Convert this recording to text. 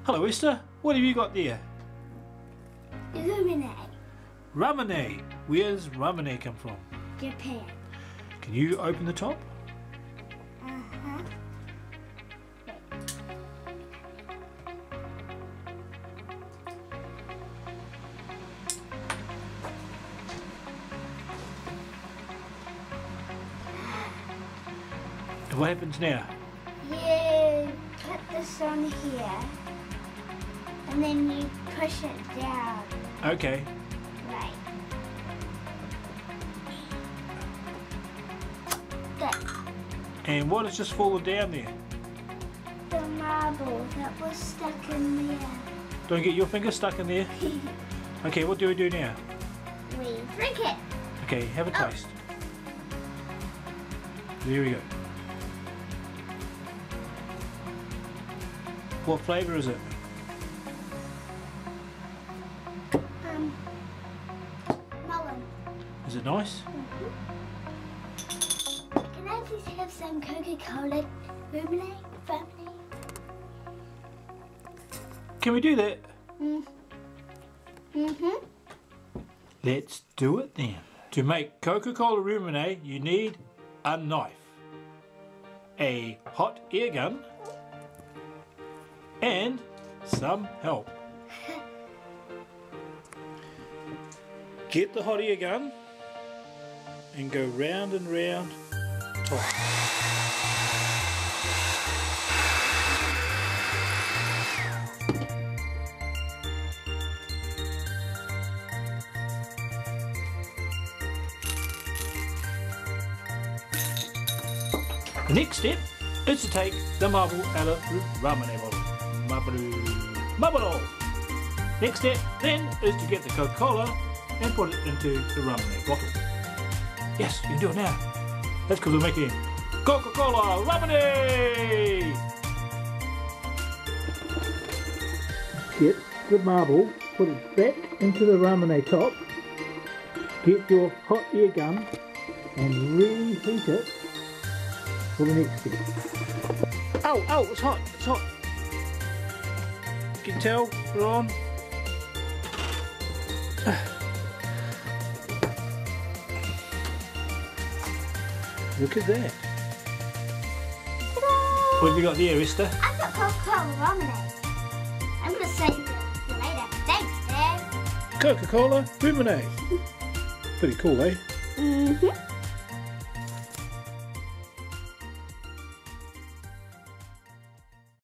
Hello Esther, what have you got there? Illuminate. Ramune. Where's Ramune come from? Japan. Can you open the top? Uh-huh. And what happens now? You put this on here, and then you push it down. Okay. Right. Good. And what has just fallen down there? The marble that was stuck in there. Don't get your finger stuck in there. Okay, what do we do now? We drink it. Okay, have a taste. There we go. What flavour is it? Melon. Is it nice? Can I please have some Coca-Cola? Ruminate family. Can we do that? Mm-hmm. Let's do it then. To make Coca-Cola Ruminate, you need a knife, a hot air gun, and some help. Get the hot air gun and go round and round top. The next step is to take the marble out of the Ramune bottle. Marble. Next step then is to get the Coca-Cola and put it into the Ramune bottle. Yes, you can do it now. That's because we're making Coca-Cola Ramune! Get the marble, put it back into the Ramune top, get your hot air gun and reheat it for the next step. Ow, it's hot, it's hot. You can tell we're on. Look at that. What have you got there, Esther? I've got Coca-Cola Ruminate. I'm going to save it for later. Thanks, Dad. Coca-Cola Ruminate. Pretty cool, eh? Mm-hmm.